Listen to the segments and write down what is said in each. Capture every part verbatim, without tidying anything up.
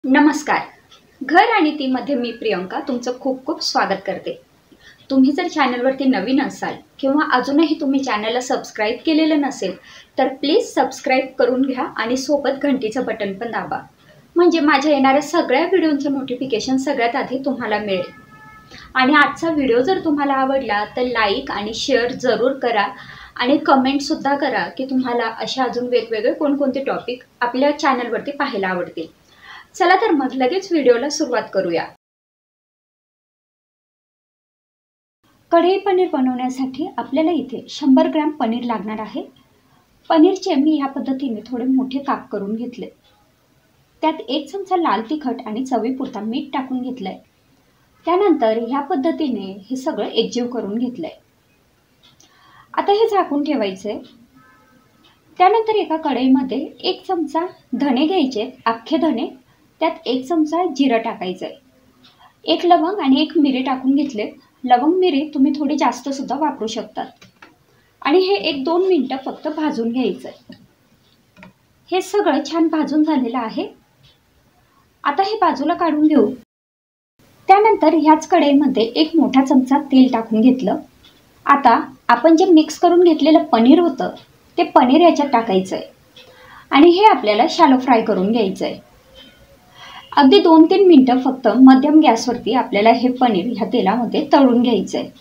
नमस्कार. घर आणि ती मध्ये मी प्रियंका तुमचं खूप खूप स्वागत करते. तुम्ही जर चॅनलवरती नवीन असाल किंवा अजूनही तुम्ही चॅनलला सबस्क्राईब केलेलं नसेल तर प्लीज सबस्क्राईब करून घ्या आणि सोबत घंटीचं बटन पण दाबा, म्हणजे माझ्या येणाऱ्या सगळ्या व्हिडिओचं नोटिफिकेशन सगळ्यात आधी तुम्हाला मिळेल. आणि आजचा व्हिडिओ जर तुम्हाला आवडला तर लाईक आणि शेअर जरूर करा आणि कमेंटसुद्धा करा की तुम्हाला अशा अजून वेगवेगळे कोणकोणते टॉपिक आपल्या चॅनलवरती पाहायला आवडतील. चला तर मग लगेच व्हिडिओला सुरुवात करूया. कढई पनीर बनवण्यासाठी आपल्याला इथे शंभर ग्रॅम पनीर लागणार आहे. पनीरचे मी या पद्धतीने थोडे मोठे काप करून घेतले. त्यात एक चमचा लाल तिखट आणि चवीपुरता मीठ टाकून घेतलंय. त्यानंतर ह्या पद्धतीने हे सगळं एकजीव करून घेतलंय. आता हे झाकून ठेवायचे. त्यानंतर एका कढईमध्ये एक चमचा धणे घ्यायचे, अख्खे धणे. त्यात एक चमचा जिरं टाकायचं आहे. एक लवंग आणि एक मिरी टाकून घेतले. लवंग मिरी तुम्ही थोडी जास्त सुद्धा वापरू शकतात. आणि हे एक दोन मिनटं फक्त भाजून घ्यायचं आहे. हे सगळं छान भाजून झालेलं आहे. आता हे बाजूला काढून घेऊ. त्यानंतर ह्याच कढईमध्ये एक मोठा चमचा तेल टाकून घेतलं. आता आपण जे मिक्स करून घेतलेलं पनीर होतं ते पनीर याच्यात टाकायचं आहे आणि हे आपल्याला शॅलो फ्राय करून घ्यायचं आहे. अगदी दोन तीन मिनटं फक्त मध्यम गॅसवरती आपल्याला हे पनीर ह्या तेलामध्ये तळून घ्यायचं आहे.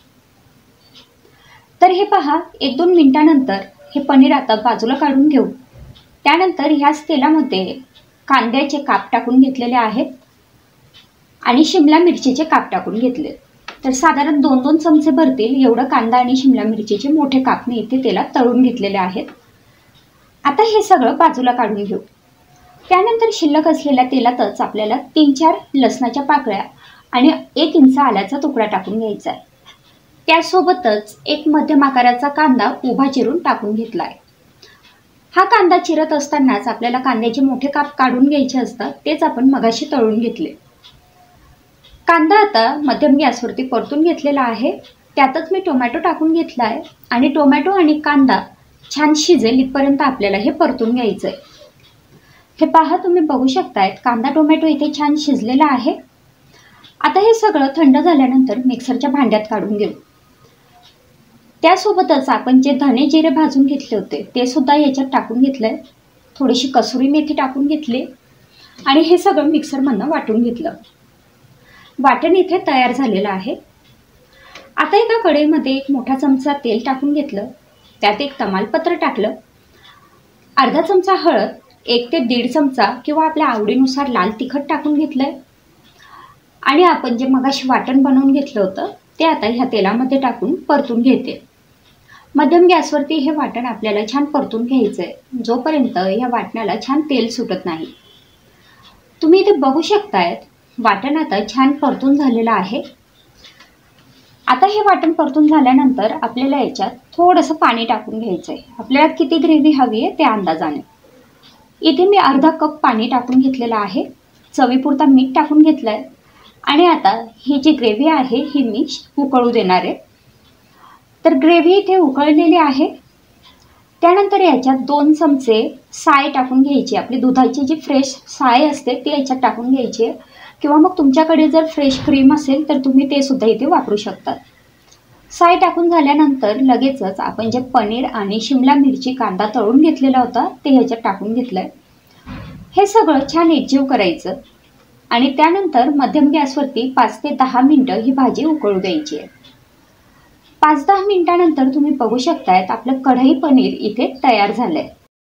तर हे पहा, एक दोन मिनटानंतर हे पनीर आता बाजूला काढून घेऊ. त्यानंतर ह्याच तेलामध्ये कांद्याचे काप टाकून घेतलेले आहेत आणि शिमला मिरचीचे काप टाकून घेतले. तर साधारण दोन दोन चमचे भरतील एवढं कांदा आणि शिमला मिरचीचे मोठे काप मी इथे तेलात तळून घेतलेले आहेत. आता हे सगळं बाजूला काढून घेऊ. त्यानंतर शिल्लक असलेल्या तेलातच आपल्याला तीन चार लसणाच्या पाकळ्या आणि एक इंच आल्याचा तुकडा टाकून घ्यायचा आहे. त्यासोबतच एक मध्यम आकाराचा कांदा उभा चिरून टाकून घेतला आहे. हा कांदा चिरत असतानाच आपल्याला कांद्याचे मोठे काप काढून घ्यायचे असतात, तेच आपण मगाशी तळून घेतले. कांदा आता मध्यम गॅसवरती परतून घेतलेला आहे. त्यातच मी टोमॅटो टाकून घेतला आहे आणि टोमॅटो आणि कांदा छान शिजेल इथपर्यंत आपल्याला हे परतून घ्यायचं आहे. हे पहा, तुम्ही बघू शकतायत कांदा टोमॅटो इथे छान शिजलेला आहे. आता हे सगळं थंड झाल्यानंतर मिक्सरच्या भांड्यात काढून घेऊ. त्यासोबतच आपण जे धणे जिरे भाजून घेतले होते ते सुद्धा याच्यात टाकून घेतलंय. थोडीशी कसुरी मेथी टाकून घेतली आणि हे सगळं मिक्सरमधनं वाटून घेतलं. वाटण इथे तयार झालेलं आहे. आता एका कढईमध्ये एक मोठा चमचा तेल टाकून घेतलं. त्यात एक तमालपत्र टाकलं. अर्धा चमचा हळद, एक ते दीड चमचा किंवा आपल्या आवडीनुसार लाल तिखट टाकून घेतलंय आणि आपण जे मगाशी वाटण बनवून घेतलं होतं ते आता ह्या तेलामध्ये टाकून परतून घेते. मध्यम गॅसवरती हे वाटण आपल्याला छान परतून घ्यायचं आहे, जोपर्यंत या वाटणाला छान तेल सुटत नाही. तुम्ही इथे बघू शकतायत वाटण आता छान परतून झालेलं आहे. आता हे वाटण परतून झाल्यानंतर आपल्याला याच्यात थोडंसं पाणी टाकून घ्यायचं आहे. आपल्याला किती ग्रेव्ही हवी आहे त्या अंदाजाने. इथे मी अर्धा कप पाणी टाकून घेतलेलं आहे. चवीपुरता मीठ टाकून घेतलं आहे आणि आता ही जी ग्रेव्ही आहे ही मी उकळू देणार आहे. तर ग्रेव्ही इथे उकळलेली आहे. त्यानंतर याच्यात दोन चमचे साय टाकून घ्यायची. आपली दुधाची जी फ्रेश साय असते ती याच्यात टाकून घ्यायची किंवा मग तुमच्याकडे जर फ्रेश क्रीम असेल तर तुम्ही ते सुद्धा इथे वापरू शकतात. साय टाकून झाल्यानंतर लगेचच आपण जे पनीर आणि शिमला मिरची कांदा तळून घेतलेला होता ते ह्याच्यात टाकून घेतलंय. हे सगळं छान एकजीव करायचं आणि त्यानंतर मध्यम गॅसवरती पाच ते दहा मिनटं ही भाजी उकळू द्यायची आहे. पाच दहा मिनिटानंतर तुम्ही बघू शकतायत आपलं कढई पनीर इथे तयार झालंय.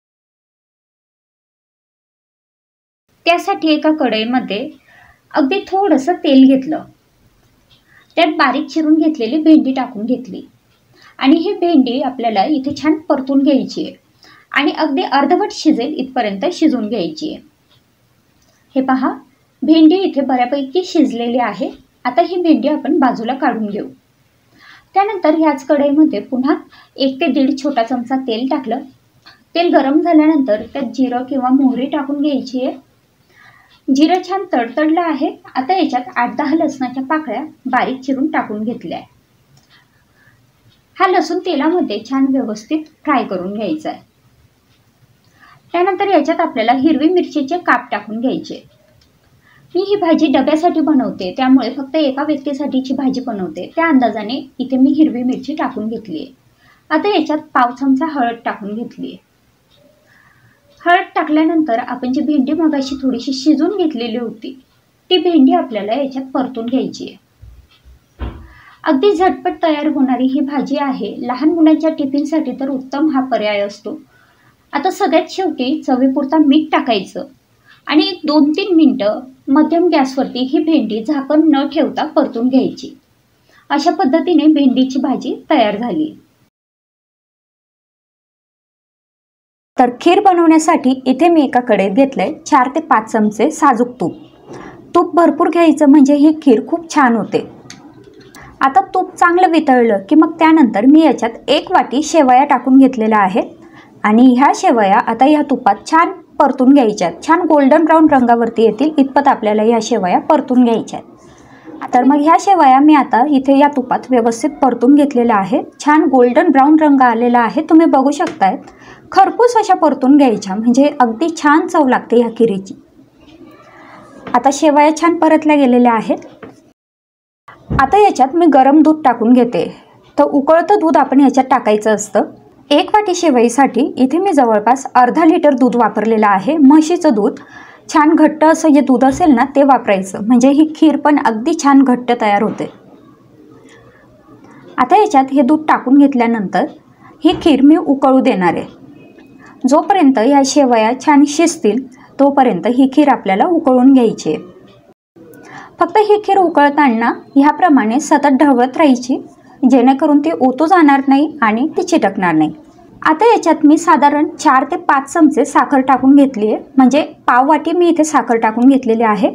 त्यासाठी एका कढईमध्ये अगदी थोडंसं तेल घेतलं. त्यात बारीक चिरून घेतलेली भेंडी टाकून घेतली आणि ही भेंडी आपल्याला इथे छान परतून घ्यायची आहे आणि अगदी अर्धवट शिजेल इथपर्यंत शिजून घ्यायची आहे. हे पहा, भेंडी इथे बऱ्यापैकी शिजलेली आहे. आता ही भेंडी आपण बाजूला काढून घेऊ. त्यानंतर ह्याच कढईमध्ये पुन्हा एक ते दीड छोटा चमचा तेल टाकलं. तेल गरम झाल्यानंतर त्यात जिरं किंवा मोहरी टाकून घ्यायची आहे. जिरं छान तडतडलं आहे. आता याच्यात आठ दहा लसणाच्या पाकळ्या बारीक चिरून टाकून घेतल्या आहे. हा लसूण तेलामध्ये छान व्यवस्थित फ्राय करून घ्यायचा आहे. त्यानंतर याच्यात आपल्याला हिरवी मिरचीचे काप टाकून घ्यायचे. मी ही भाजी डब्यासाठी बनवते, त्यामुळे फक्त एका व्यक्तीसाठीची भाजी बनवते. त्या अंदाजाने इथे मी हिरवी मिरची टाकून घेतली आहे. आता याच्यात पाव चमचा हळद टाकून घेतली आहे. हळद टाकल्यानंतर आपण जी भेंडी मगाशी थोडीशी शिजून घेतलेली होती, ती भेंडी आपल्याला याच्यात परतून घ्यायची आहे. अगदी झटपट तयार होणारी ही भाजी आहे. लहान मुलांच्या टिफिनसाठी तर उत्तम हा पर्याय असतो. आता सगळ्यात शेवटी चवीपुरता मीठ टाकायचं आणि एक दोन तीन मिनटं मध्यम गॅसवरती ही भेंडी झाकण न ठेवता परतून घ्यायची. अशा पद्धतीने भेंडीची भाजी तयार झाली. तर खीर बनवण्यासाठी इथे मी एका कढईत घेतलंय चार ते पाच चमचे साजूक तूप. तूप भरपूर घ्यायचं म्हणजे ही खीर खूप छान होते. आता तूप चांगलं वितळलं की मग त्यानंतर मी याच्यात एक वाटी शेवया टाकून घेतलेल्या आहेत आणि ह्या शेवया आता ह्या तुपात छान परतून घ्यायच्यात. छान गोल्डन ब्राऊन रंगावरती येतील इतपत आपल्याला ह्या शेवया परतून घ्यायच्यात. तर मग ह्या शेवया मी आता इथे या तुपात व्यवस्थित परतून घेतलेल्या आहेत. छान गोल्डन ब्राऊन रंग आलेला आहे, तुम्ही बघू शकताय. खरपूस अशा परतून घ्यायच्या म्हणजे अगदी छान चव लागते ह्या खिरीची. आता शेवया छान परतल्या गेलेल्या आहेत. आता याच्यात मी गरम दूध टाकून घेते. तर उकळतं दूध आपण याच्यात टाकायचं असतं. एक वाटी शेवईसाठी इथे मी जवळपास अर्धा लिटर दूध वापरलेलं आहे. म्हशीचं दूध छान घट्ट असं जे दूध असेल ना ते वापरायचं, म्हणजे ही खीर पण अगदी छान घट्ट तयार होते. आता याच्यात हे दूध टाकून घेतल्यानंतर ही खीर मी उकळू देणार आहे. जोपर्यंत या शेवया छान शिजतील तोपर्यंत ही खीर आपल्याला उकळून घ्यायची आहे. फक्त ही खीर उकळताना ह्याप्रमाणे सतत ढवळत राहायची, जेणेकरून ती ओतू जाणार नाही आणि ती चिटकणार नाही. आता याच्यात मी साधारण चार ते पाच चमचे साखर टाकून घेतली आहे, म्हणजे पाव वाटी मी इथे साखर टाकून घेतलेली आहे.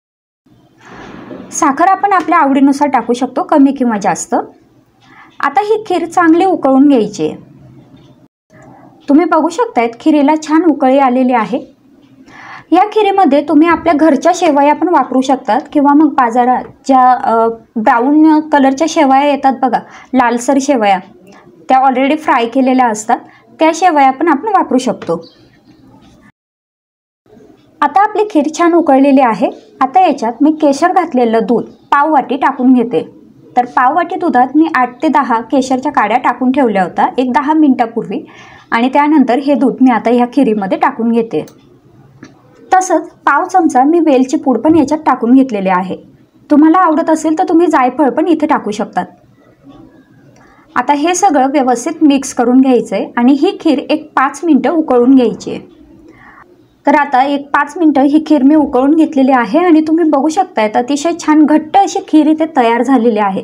साखर आपण आपल्या आवडीनुसार टाकू शकतो, कमी किंवा जास्त. आता ही खीर चांगली उकळून घ्यायची आहे. तुम्ही बघू शकतायत खिरीला छान उकळी आलेली आहे. या खिरीमध्ये तुम्ही आपल्या घरच्या शेवया पण वापरू शकतात किंवा मग बाजारात ज्या ब्राऊन कलरच्या शेवया येतात बघा, लालसर शेवया, त्या ऑलरेडी फ्राय केलेल्या असतात, त्या शेवया पण आपण वापरू शकतो. आता आपली खीर छान उकळलेली आहे. आता याच्यात मी केशर घातलेलं दूध पाव वाटी टाकून घेते. तर पाव वाटी दुधात मी आठ ते दहा केशरच्या काड्या टाकून ठेवल्या होत्या एक दहा मिनिटापूर्वी आणि त्यानंतर हे दूध मी आता ह्या खिरीमध्ये टाकून घेते. तसंच पाव चमचा मी वेलची पूड पण याच्यात टाकून घेतलेले आहे. तुम्हाला आवडत असेल तर तुम्ही जायफळ पण इथे टाकू शकतात. आता हे सगळं व्यवस्थित मिक्स करून घ्यायचं आहे आणि ही खीर एक पाच मिनटं उकळून घ्यायची आहे. तर आता एक पाच मिनटं ही खीर मी उकळून घेतलेली आहे आणि तुम्ही बघू शकताय अतिशय छान घट्ट अशी खीर इथे तयार झालेली आहे.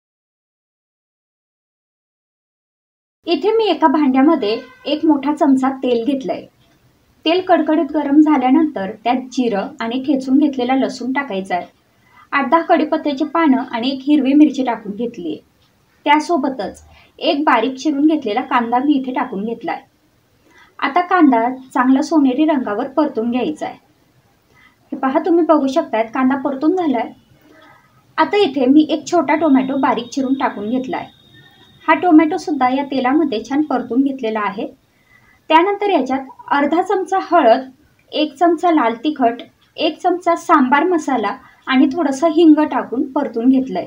इथे मी एका भांड्यामध्ये एक मोठा चमचा तेल घेतलंय. तेल कडकडीत गरम झाल्यानंतर त्यात जिरं आणि ठेचून घेतलेला लसूण टाकायचा आहे. आठ दहा कढीपत्त्याची पानं आणि एक हिरवी मिरची टाकून घेतली आहे. त्यासोबतच एक बारीक चिरून घेतलेला कांदा मी इथे टाकून घेतला आहे. आता कांदा चांगला सोनेरी रंगावर परतून घ्यायचा आहे. हे पहा, तुम्ही बघू शकतायत कांदा परतून झालाय. आता इथे मी एक छोटा टोमॅटो बारीक चिरून टाकून घेतला आहे. हा टोमॅटो सुद्धा या तेलामध्ये छान परतून घेतलेला आहे. त्यानंतर याच्यात अर्धा चमचा हळद, एक चमचा लाल तिखट, एक चमचा सांबार मसाला आणि थोडंसं हिंग टाकून परतून घेतलंय.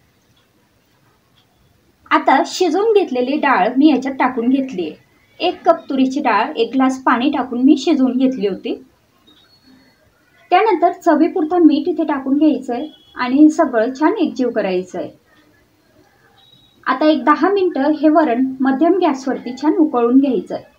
आता शिजवून घेतलेली डाळ मी याच्यात टाकून घेतली आहे. एक कप तुरीची डाळ एक ग्लास पाणी टाकून मी शिजवून घेतली होती. त्यानंतर चवीपुरता मीठ इथे टाकून घ्यायचं आहे आणि हे सगळं छान एकजीव करायचं आहे. आता एक दहा मिनटं हे वरण मध्यम गॅसवरती छान उकळून घ्यायचं आहे.